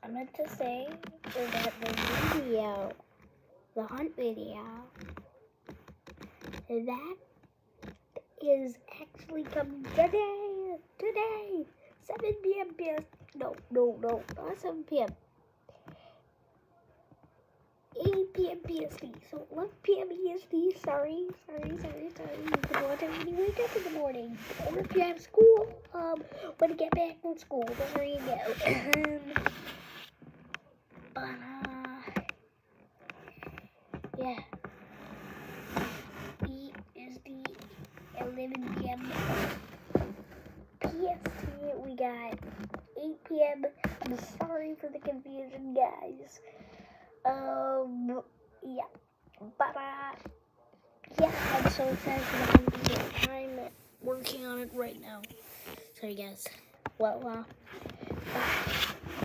I meant to say that the hunt video, that is actually coming today, 7 p.m. No, not 7 p.m. 8 p.m. PST, so 11 p.m. EST, sorry. You can watch it when you wake up in the morning, or if you have school, when you get back from school, there you go. Yeah, is the 11 p.m. PST, we got 8 p.m. I'm sorry for the confusion, guys. Yeah, but, yeah, I'm so excited for the video. I'm working on it right now. Sorry, guys. Well, bye.